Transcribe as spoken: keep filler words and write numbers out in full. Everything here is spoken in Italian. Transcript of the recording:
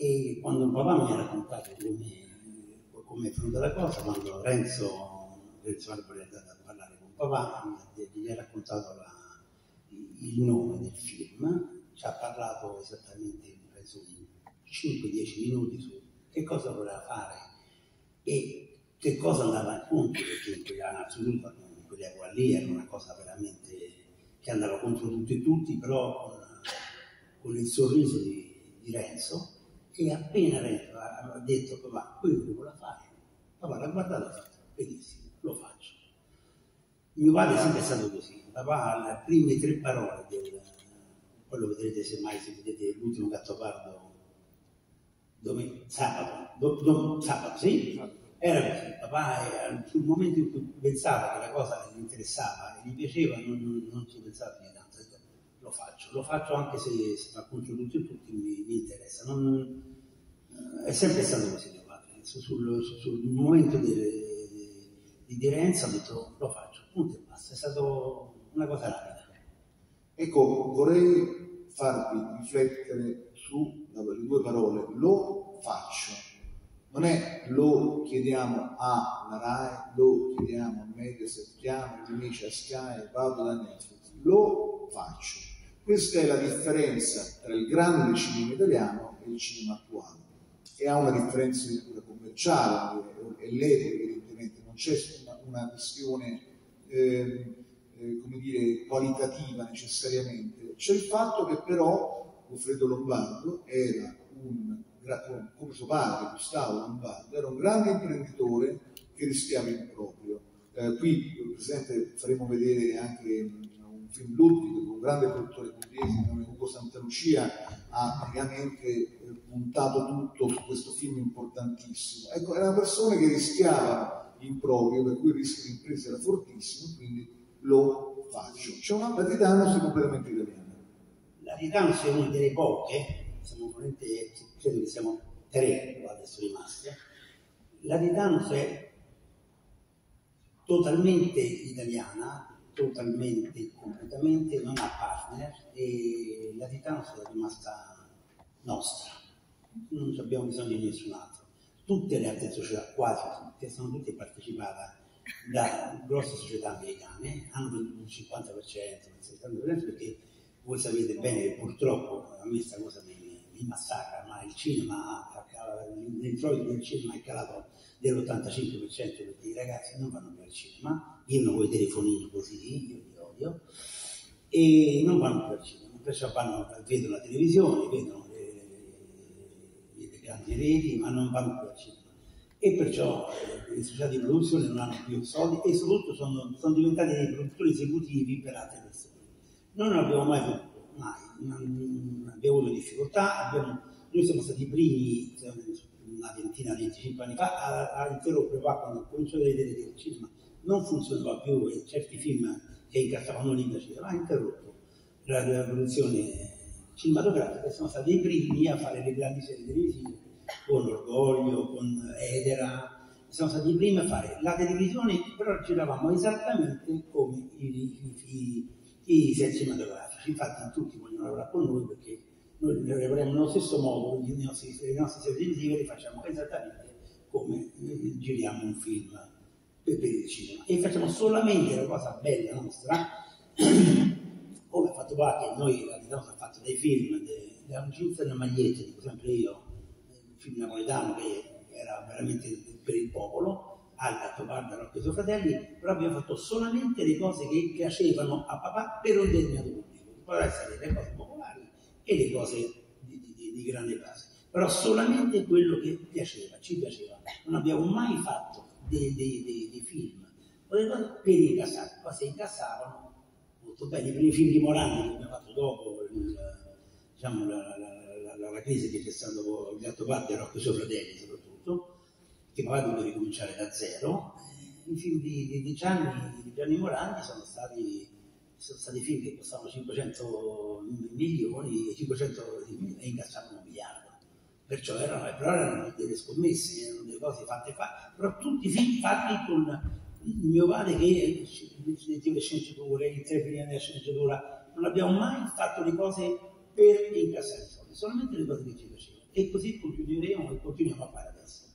E quando il papà mi ha raccontato come, come è venuta la cosa, quando Renzo, Renzo Arbore è andato a parlare con papà, gli ha raccontato la, il nome del film, ci ha parlato esattamente, penso, cinque dieci minuti su che cosa voleva fare e che cosa andava incontro, perché in quella assoluta, in quell'epoca lì era una cosa veramente che andava contro tutti e tutti, però con, con il sorriso di, di Renzo. E appena Renzo ha detto papà, quello che vuole fare, papà l'ha guardato e ha fatto benissimo, lo faccio. Mio padre è sempre stato così, papà ha le prime tre parole del, poi lo vedrete se mai se vedete l'ultimo Gattopardo domenica, sabato, do, do, sabato, sì? Era così, papà era, sul momento in cui pensava che la cosa gli interessava e gli piaceva, non, non, non ci pensava più di tanto, lo faccio, lo faccio anche se si fa contro tutti e tutti, mi, mi interessa, non, eh, è sempre stato così mio padre, sul, sul, sul momento di, di, di Renzo ho detto lo faccio, punto e basta, è stato una cosa rapida. Ecco, vorrei farvi riflettere sulle due parole, lo faccio. Non è lo chiediamo alla Rai, lo chiediamo a Mediaset, chiamo gli amici a Sky, vado da Netflix, lo faccio. Questa è la differenza tra il grande cinema italiano e il cinema attuale, che ha una differenza di natura commerciale, è l'epoca evidentemente, non c'è una, una questione eh, eh, come dire, qualitativa necessariamente. C'è il fatto che però Goffredo Lombardo era un come suo padre, Gustavo Lombardo, era un grande imprenditore che rischiava in proprio. Eh, qui, Presidente, faremo vedere anche un film Ludwig, un grande produttore pugliese, nome Ugo Santalucia, ha praticamente eh, puntato tutto su questo film importantissimo. Ecco, era una persona che rischiava in proprio, per cui il rischio di impresa era fortissimo, quindi lo faccio. C'è una la Titanos è completamente italiana. La Titanos è una delle poche, siamo veramente, credo che siamo tre adesso rimasti. La Titanos è totalmente italiana, totalmente, completamente, non ha partner e la Titanos è rimasta nostra, non abbiamo bisogno di nessun altro. Tutte le altre società, quasi tutte, sono tutte partecipate da grosse società americane, hanno venduto il cinquanta per cento, il settanta per cento perché voi sapete bene che purtroppo a me questa cosa mi il massacra, ma il cinema, l'introito del cinema è calato dell'ottantacinque per cento perché i ragazzi non vanno più al cinema, vivono con i telefonini così, io li odio, e non vanno più al cinema, perciò vanno, vedono la televisione, vedono le, le, le grandi reti, ma non vanno più al cinema. E perciò eh, le società di produzione non hanno più soldi e soprattutto sono, sono diventati dei produttori esecutivi per altre persone. Noi non abbiamo mai voluto. Mai, non abbiamo avuto difficoltà, abbiamo, noi siamo stati i primi una ventina, venticinque anni fa a, a interrompere quando ho cominciato a vedere che il cinema non funzionava più e certi film che incassavano lì piacevano, ha interrotto la, la produzione cinematografica, siamo stati i primi a fare le grandi serie televisive con Orgoglio, con Edera, siamo stati i primi a fare la televisione, però giravamo esattamente come i, i, i, i, i set cinematografici. Infatti tutti vogliono lavorare con noi perché noi lavoriamo nello stesso modo, quindi le nostre, le nostre serie televisive le facciamo esattamente come eh, giriamo un film per, per il cinema e facciamo solamente la cosa bella nostra come ha fatto parte, noi abbiamo fatto dei film della Gilza delle magliette, dico sempre io, un film napoletano che era veramente per il popolo, al Gattopardo, Rocco e i suoi fratelli, però abbiamo fatto solamente le cose che piacevano a papà per un determinato pubblico. Potevano essere le cose popolari e le cose di, di, di, di grande classe, però solamente quello che piaceva, ci piaceva. Non abbiamo mai fatto dei, dei, dei, dei film per incassare, poi se incassavano molto bene. I primi film di Morandi che abbiamo fatto dopo il, diciamo, la, la, la, la, la crisi che c'è stata dopo il Gattopardo e Rocco e i suoi fratelli soprattutto, che poi ha dovuto ricominciare da zero. I film di, di, di, Gianni, di Gianni Morandi sono stati sono stati film che costavano cinquecento milioni e cinquecento e incassavano un miliardo. Perciò erano, però erano delle scommesse, erano delle cose fatte fatte, però tutti i film fatti con il mio padre che leggeva le sceneggiature, interveniva nella sceneggiatura. Non abbiamo mai fatto le cose per incassare i soldi, solamente le cose che ci piacevano. E così continueremo e continuiamo a fare adesso.